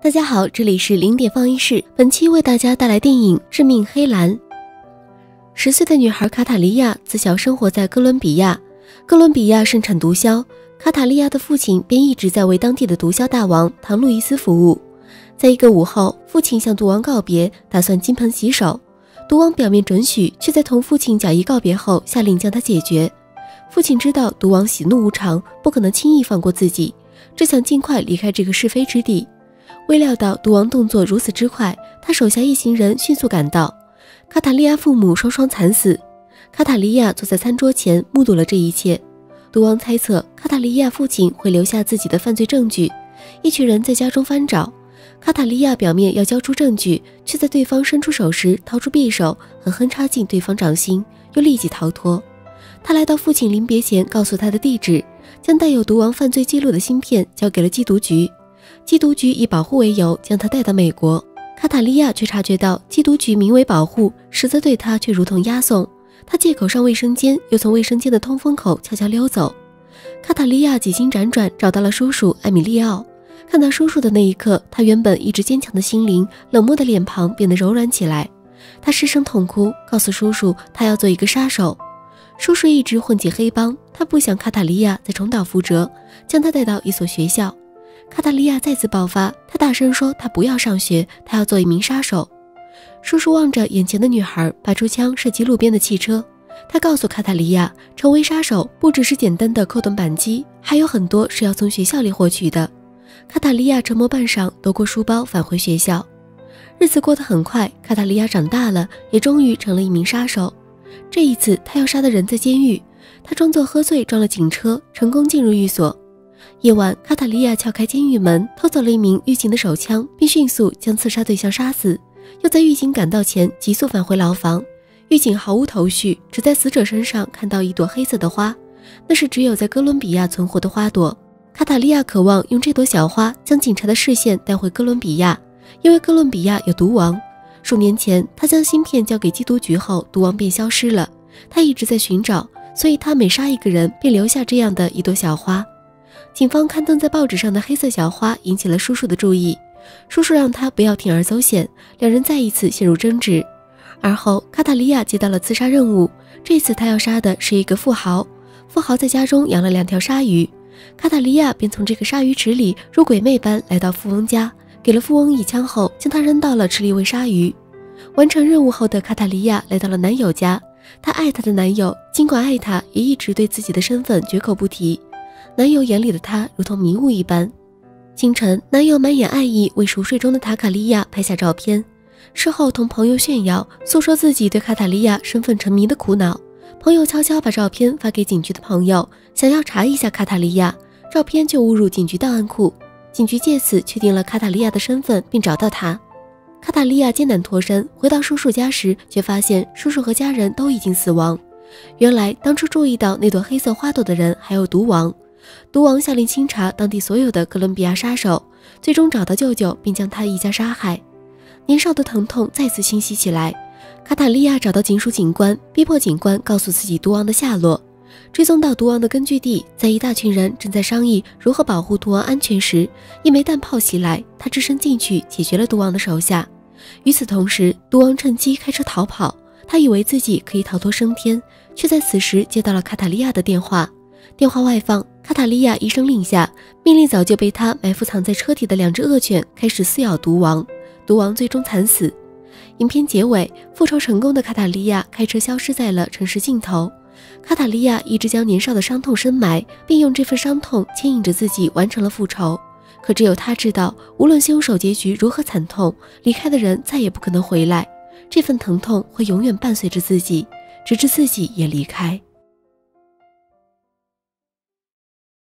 大家好，这里是零点放映室，本期为大家带来电影《致命黑蓝》。10岁的女孩卡塔利亚自小生活在哥伦比亚，哥伦比亚盛产毒枭，卡塔利亚的父亲便一直在为当地的毒枭大王唐路易斯服务。在一个午后，父亲向毒王告别，打算金盆洗手。毒王表面准许，却在同父亲假意告别后下令将他解决。父亲知道毒王喜怒无常，不可能轻易放过自己，只想尽快离开这个是非之地。未料到毒王动作如此之快，他手下一行人迅速赶到，卡塔利亚父母双双惨死。卡塔利亚坐在餐桌前目睹了这一切。毒王猜测卡塔利亚父亲会留下自己的犯罪证据，一群人在家中翻找。卡塔利亚表面要交出证据，却在对方伸出手时掏出匕首，狠狠插进对方掌心，又立即逃脱。他来到父亲临别前告诉他的地址，将带有毒王犯罪记录的芯片交给了缉毒局。缉毒局以保护为由将他带到美国。卡塔利亚却察觉到缉毒局名为保护，实则对他却如同押送。他借口上卫生间，又从卫生间的通风口悄悄溜走。卡塔利亚几经辗转找到了叔叔艾米利奥。看到叔叔的那一刻，他原本一直坚强的心灵，冷漠的脸庞变得柔软起来。他失声痛哭，告诉叔叔他要做一个杀手。叔叔一直混迹黑帮，他不想卡塔利亚再重蹈覆辙，将他带到一所学校。卡塔利亚再次爆发，他大声说他不要上学，他要做一名杀手。叔叔望着眼前的女孩，拔出枪射击路边的汽车。他告诉卡塔利亚，成为杀手不只是简单的扣动扳机，还有很多是要从学校里获取的。卡塔利亚沉默半晌，夺过书包返回学校。日子过得很快，卡塔利亚长大了，也终于成了一名杀手。这一次他要杀的人在监狱，他装作喝醉撞了警车，成功进入寓所。夜晚，卡塔利亚撬开监狱门，偷走了一名狱警的手枪，并迅速将刺杀对象杀死，又在狱警赶到前急速返回牢房。狱警毫无头绪，只在死者身上看到一朵黑色的花，那是只有在哥伦比亚存活的花朵。卡塔利亚渴望用这朵小花将警察的视线带回哥伦比亚，因为哥伦比亚有毒王。数年前，他将芯片交给缉毒局后，毒王便消失了。他一直在寻找，所以他每杀一个人便留下这样的一朵小花。警方刊登在报纸上的黑色小花引起了叔叔的注意，叔叔让他不要铤而走险，两人再一次陷入争执。而后卡塔利亚接到了刺杀任务，这次他要杀的是一个富豪。富豪在家中养了2条鲨鱼，卡塔利亚便从这个鲨鱼池里如鬼魅般来到富翁家，给了富翁一枪后，将他扔到了池里喂鲨鱼。完成任务后的卡塔利亚来到了男友家，她爱她的男友，尽管爱他，也一直对自己的身份绝口不提。男友眼里的她如同迷雾一般。清晨，男友满眼爱意为熟睡中的塔卡利亚拍下照片，事后同朋友炫耀，诉说自己对卡塔利亚身份沉迷的苦恼。朋友悄悄把照片发给警局的朋友，想要查一下卡塔利亚，照片就误入警局档案库。警局借此确定了卡塔利亚的身份，并找到她。卡塔利亚艰难脱身，回到叔叔家时，却发现叔叔和家人都已经死亡。原来当初注意到那朵黑色花朵的人还有毒王。毒王下令清查当地所有的哥伦比亚杀手，最终找到舅舅，并将他一家杀害。年少的疼痛再次侵袭起来，卡塔利亚找到警署警官，逼迫警官告诉自己毒王的下落。追踪到毒王的根据地，在一大群人正在商议如何保护毒王安全时，一枚弹炮袭来，他只身进去解决了毒王的手下。与此同时，毒王趁机开车逃跑，他以为自己可以逃脱升天，却在此时接到了卡塔利亚的电话。电话外放，卡塔利亚一声令下，命令早就被他埋伏藏在车底的2只恶犬开始撕咬毒王，毒王最终惨死。影片结尾，复仇成功的卡塔利亚开车消失在了城市尽头。卡塔利亚一直将年少的伤痛深埋，并用这份伤痛牵引着自己完成了复仇。可只有他知道，无论凶手结局如何惨痛，离开的人再也不可能回来，这份疼痛会永远伴随着自己，直至自己也离开。